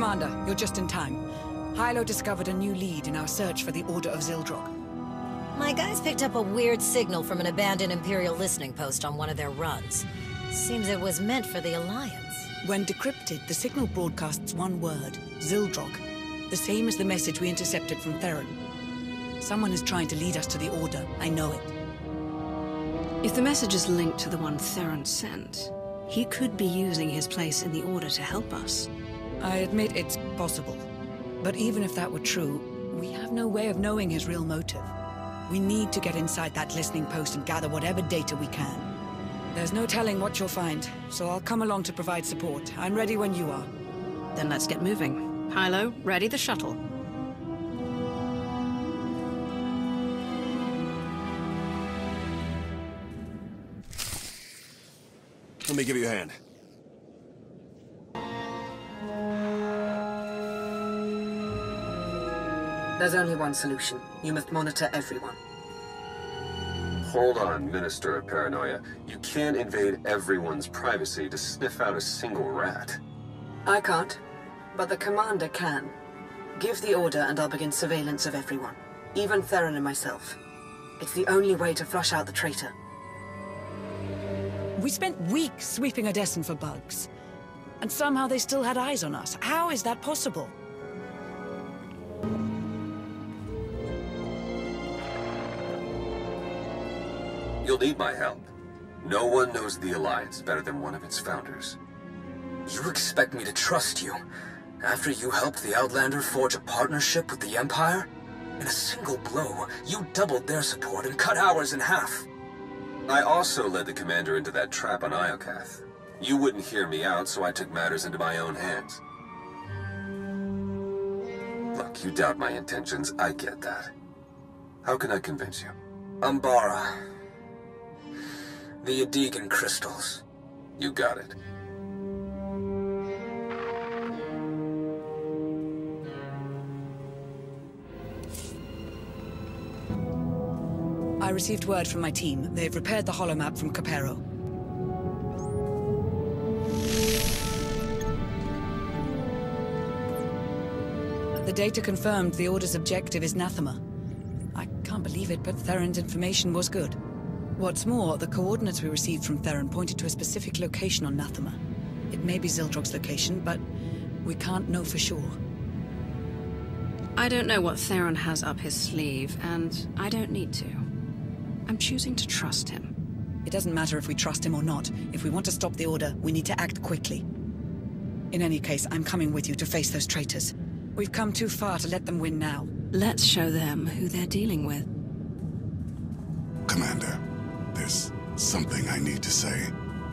Commander, you're just in time. Hylo discovered a new lead in our search for the Order of Zildrog. My guys picked up a weird signal from an abandoned Imperial listening post on one of their runs. Seems it was meant for the Alliance. When decrypted, the signal broadcasts one word, Zildrog. The same as the message we intercepted from Theron. Someone is trying to lead us to the Order, I know it. If the message is linked to the one Theron sent, he could be using his place in the Order to help us. I admit it's possible. But even if that were true, we have no way of knowing his real motive. We need to get inside that listening post and gather whatever data we can. There's no telling what you'll find, so I'll come along to provide support. I'm ready when you are. Then let's get moving. Hylo, ready the shuttle. Let me give you a hand. There's only one solution. You must monitor everyone. Hold on, Minister of Paranoia. You can't invade everyone's privacy to sniff out a single rat. I can't, but the Commander can. Give the order and I'll begin surveillance of everyone. Even Theron and myself. It's the only way to flush out the traitor. We spent weeks sweeping Odessen for bugs. And somehow they still had eyes on us. How is that possible? You'll need my help. No one knows the Alliance better than one of its founders. You expect me to trust you, after you helped the Outlander forge a partnership with the Empire? In a single blow, you doubled their support and cut ours in half. I also led the Commander into that trap on Iokath. You wouldn't hear me out, so I took matters into my own hands. Look, you doubt my intentions, I get that. How can I convince you? Umbara. The Adegan crystals. You got it. I received word from my team. They've repaired the holomap from Capero. The data confirmed the Order's objective is Nathema. I can't believe it, but Theron's information was good. What's more, the coordinates we received from Theron pointed to a specific location on Nathema. It may be Zildrog's location, but we can't know for sure. I don't know what Theron has up his sleeve, and I don't need to. I'm choosing to trust him. It doesn't matter if we trust him or not. If we want to stop the Order, we need to act quickly. In any case, I'm coming with you to face those traitors. We've come too far to let them win now. Let's show them who they're dealing with. Commander, there's something I need to say.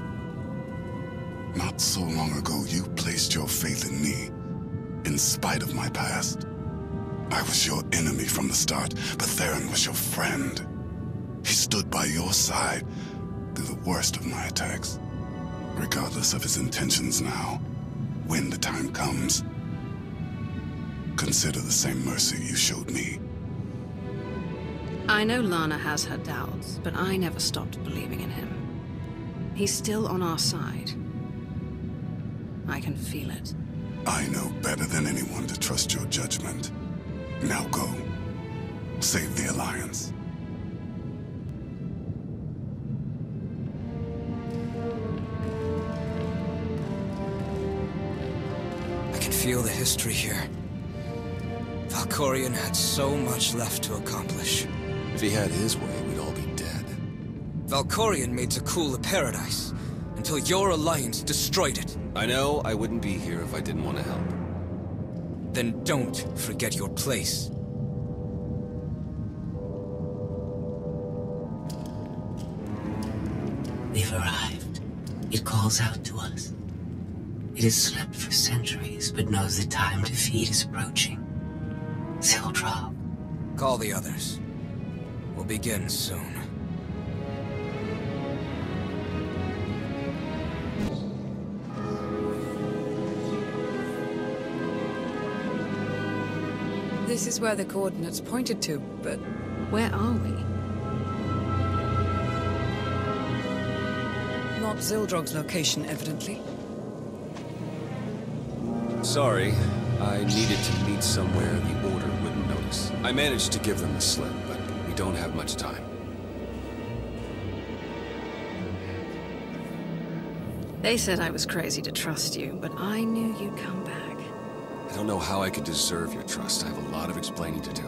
Not so long ago, you placed your faith in me, in spite of my past. I was your enemy from the start, but Theron was your friend. He stood by your side through the worst of my attacks. Regardless of his intentions now, when the time comes, consider the same mercy you showed me. I know Lana has her doubts, but I never stopped believing in him. He's still on our side. I can feel it. I know better than anyone to trust your judgment. Now go. Save the Alliance. I can feel the history here. Valkorion had so much left to accomplish. If he had his way, we'd all be dead. Valkorion made Zakul a paradise, until your Alliance destroyed it. I know I wouldn't be here if I didn't want to help. Then don't forget your place. We've arrived. It calls out to us. It has slept for centuries, but knows the time to feed is approaching. Zildrog. Call the others. We'll begin soon. This is where the coordinates pointed to, but... Where are we? Not Zildrog's location, evidently. Sorry, I needed to meet somewhere the Order wouldn't notice. I managed to give them the slip, but we don't have much time. They said I was crazy to trust you, but I knew you'd come back. I don't know how I could deserve your trust. I have a lot of explaining to do.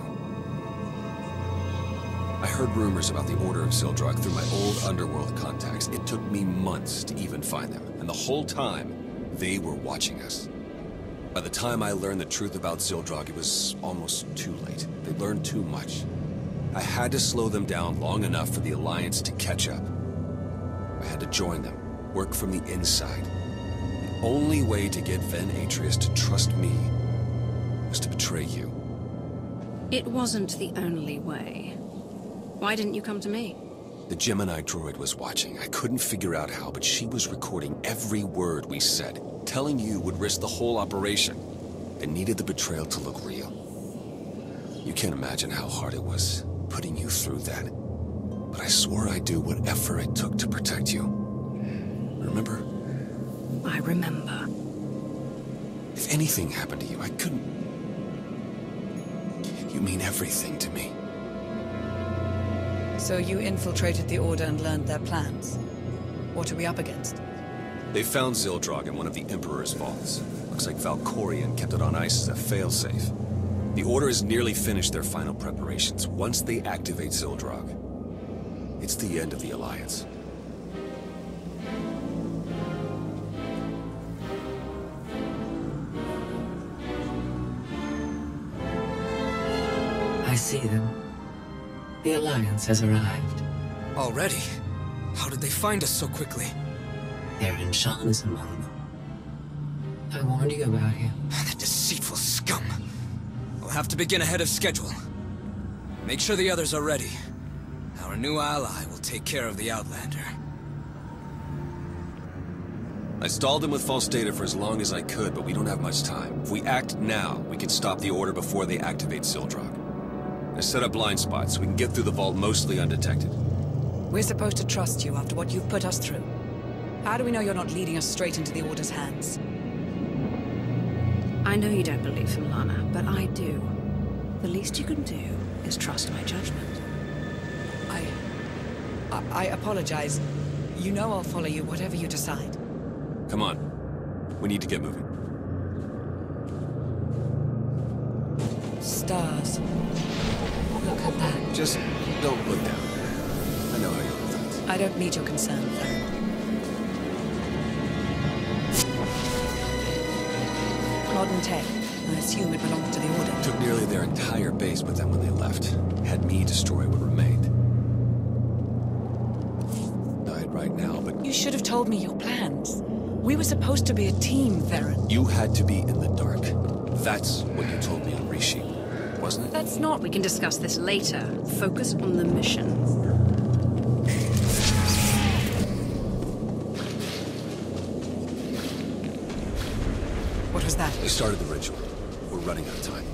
I heard rumors about the Order of Zildrog through my old underworld contacts. It took me months to even find them, and the whole time, they were watching us. By the time I learned the truth about Zildrog, it was almost too late. They learned too much. I had to slow them down long enough for the Alliance to catch up. I had to join them, work from the inside. The only way to get Ven Atreus to trust me was to betray you. It wasn't the only way. Why didn't you come to me? The Gemini droid was watching. I couldn't figure out how, but she was recording every word we said. Telling you would risk the whole operation. It needed the betrayal to look real. You can't imagine how hard it was, putting you through that. But I swore I'd do whatever it took to protect you. Remember? I remember. If anything happened to you, I couldn't... You mean everything to me. So you infiltrated the Order and learned their plans. What are we up against? They found Zildrog in one of the Emperor's vaults. Looks like Valkorion kept it on ice as a failsafe. The Order has nearly finished their final preparations. Once they activate Zildrog, it's the end of the Alliance. I see them. The Alliance has arrived. Already? How did they find us so quickly? Theron Shan is among them. I warned you about him. That deceitful scum. We'll have to begin ahead of schedule. Make sure the others are ready. Our new ally will take care of the Outlander. I stalled him with false data for as long as I could, but we don't have much time. If we act now, we can stop the Order before they activate Zildrog. I set up blind spots so we can get through the vault mostly undetected. We're supposed to trust you after what you've put us through. How do we know you're not leading us straight into the Order's hands? I know you don't believe him, Lana, but I do. The least you can do is trust my judgment. I apologize. You know I'll follow you, whatever you decide. Come on. We need to get moving. Stars. Look at that. Just don't look down. I know how you look at that. I don't need your concern, Theron. Modern tech. I assume it belonged to the Order. Took nearly their entire base, but then when they left, had me destroy what remained. Died right now, but... You should have told me your plans. We were supposed to be a team, Theron. You had to be in the dark. That's what you told me on Rishi, wasn't it? That's not... We can discuss this later. Focus on the mission. What was that? They started the ritual. We're running out of time.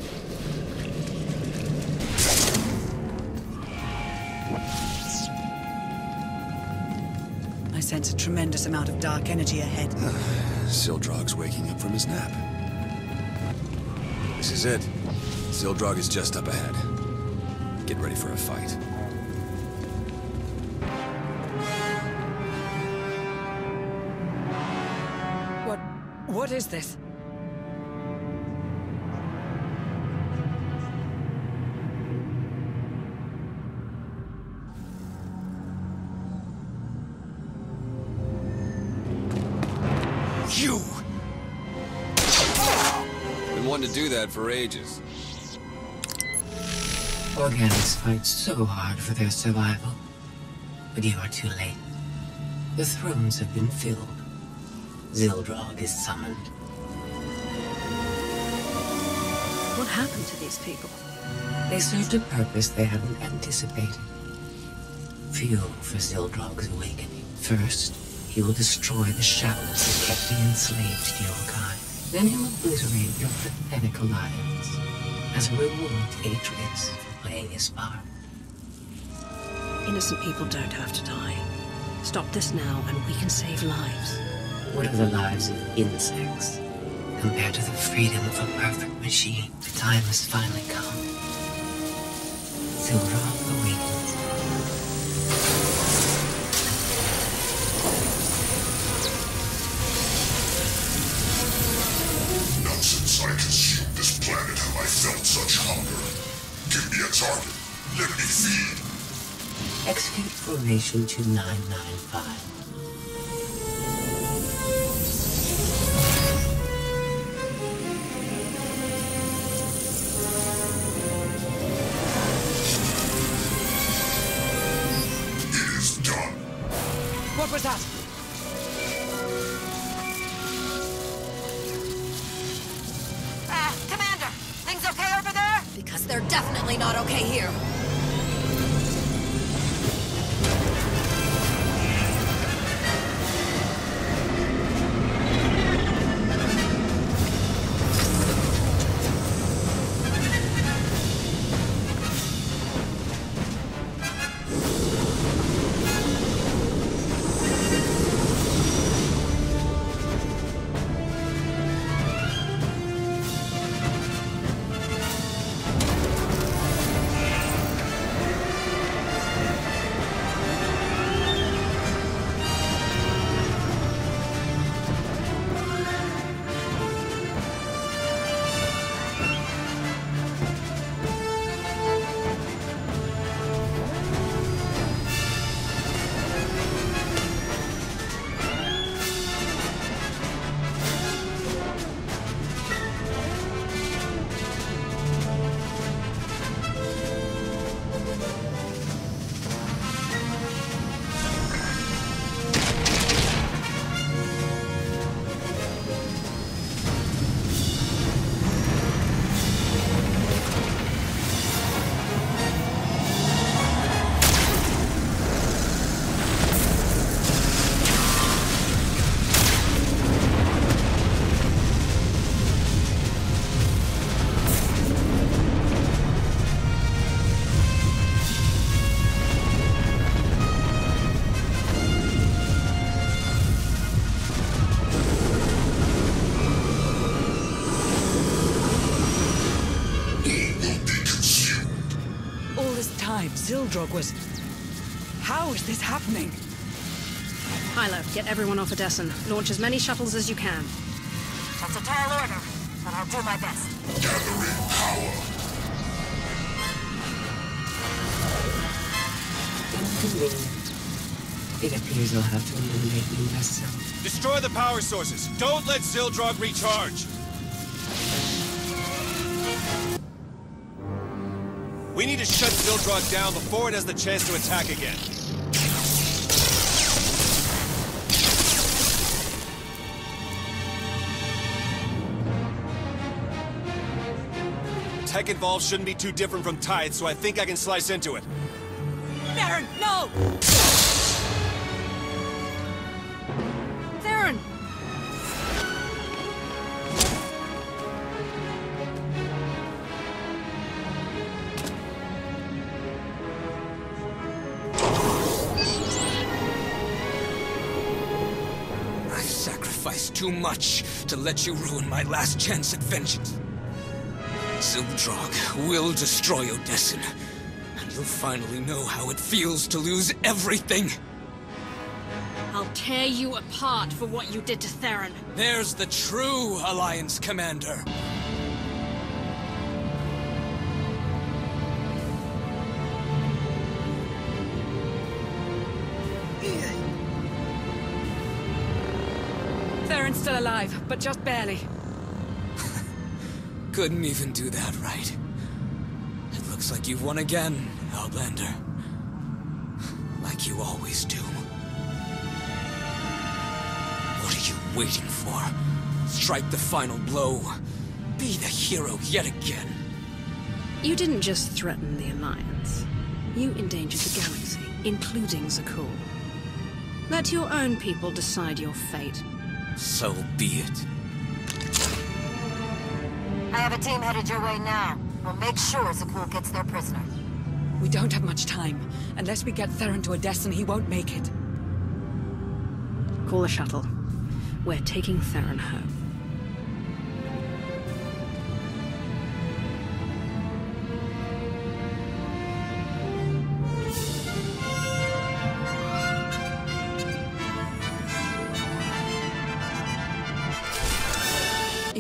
I sense a tremendous amount of dark energy ahead. Zildrog's waking up from his nap. This is it. Zildrog is just up ahead. Get ready for a fight. What is this? You! Been wanting to do that for ages. Organics fight so hard for their survival. But you are too late. The thrones have been filled. Zildrog is summoned. What happened to these people? They served a purpose they hadn't anticipated. Fuel for Zildrog's awakening. First, he will destroy the shadows that kept me enslaved to your kind. Then he'll obliterate your pathetic alliance as a reward to Atreus for playing his part. Innocent people don't have to die. Stop this now and we can save lives. What are the lives of insects Compared to the freedom of a perfect machine, the time has finally come. Zildrog awakens. Not since I consumed this planet have I felt such hunger. Give me a target. Let me feed. Execute Formation 2995. What was that? Commander! Things okay over there? Because they're definitely not okay here. Zildrog was... How is this happening? Hylo, get everyone off Odessen. Launch as many shuttles as you can. That's a tall order, but I'll do my best. Gathering power. It appears I'll have to eliminate you myself. Destroy the power sources. Don't let Zildrog recharge. We need to shut Zildrog down before it has the chance to attack again. Tech involved shouldn't be too different from Tithe, so I think I can slice into it. Theron, no! Theron! I've sacrificed too much to let you ruin my last chance at vengeance. Zildrog will destroy Odessen, and you'll finally know how it feels to lose everything. I'll tear you apart for what you did to Theron. There's the true Alliance Commander. Theron's still alive, but just barely. Couldn't even do that right. It looks like you've won again, Outlander. Like you always do. What are you waiting for? Strike the final blow. Be the hero yet again. You didn't just threaten the Alliance. You endangered the galaxy, including Zakuul. Let your own people decide your fate. So be it. I have a team headed your way now. We'll make sure Zakuul gets their prisoner. We don't have much time. Unless we get Theron to Odessen, he won't make it. Call a shuttle. We're taking Theron home.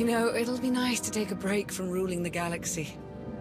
know, it'll be nice to take a break from ruling the galaxy.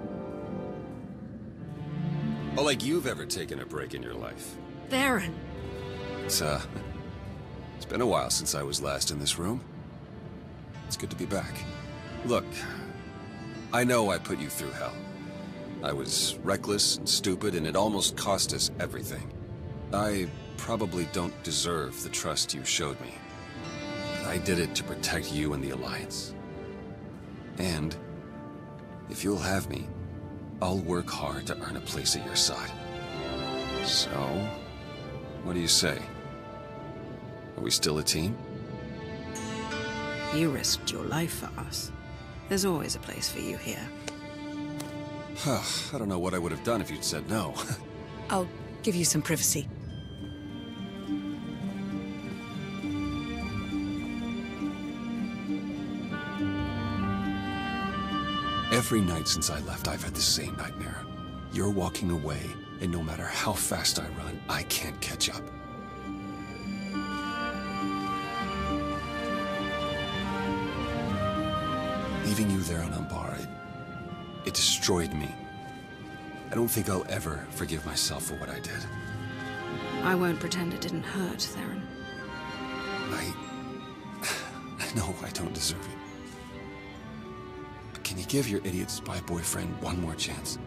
Well, like you've ever taken a break in your life. Theron. It's been a while since I was last in this room. It's good to be back. Look, I know I put you through hell. I was reckless and stupid, and it almost cost us everything. I probably don't deserve the trust you showed me. But I did it to protect you and the Alliance. And if you'll have me, I'll work hard to earn a place at your side. So, what do you say? Are we still a team? You risked your life for us. There's always a place for you here. I don't know what I would have done if you'd said no. I'll give you some privacy. Every night since I left, I've had the same nightmare. You're walking away, and no matter how fast I run, I can't catch up. Leaving you there on Umbar, it destroyed me. I don't think I'll ever forgive myself for what I did. I won't pretend it didn't hurt, Theron. I know I don't deserve it. But can you give your idiot spy boyfriend one more chance?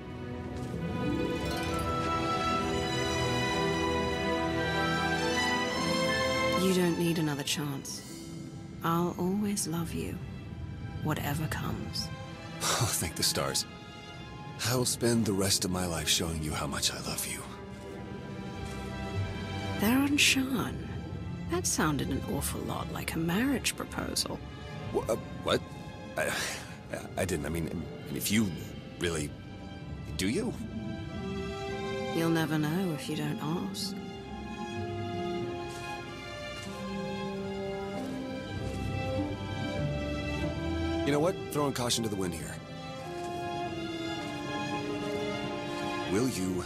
You don't need another chance. I'll always love you, whatever comes. Oh, thank the stars. I'll spend the rest of my life showing you how much I love you. Theron Shan. That sounded an awful lot like a marriage proposal. What? I didn't. I mean, if you really... Do you? You'll never know if you don't ask. You know what? Throwing caution to the wind here. Will you...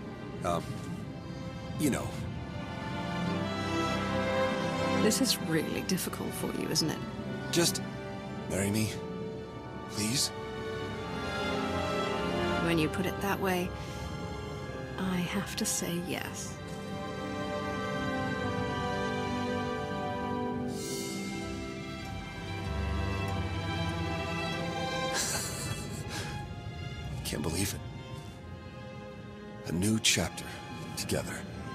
you know... This is really difficult for you, isn't it? Just marry me, please? When you put it that way, I have to say yes. Can't believe it. A new chapter, together.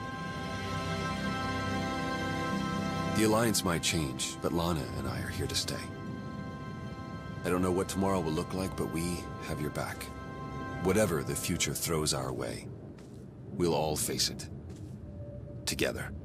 The Alliance might change, but Lana and I are here to stay. I don't know what tomorrow will look like, but we have your back. Whatever the future throws our way, we'll all face it. Together.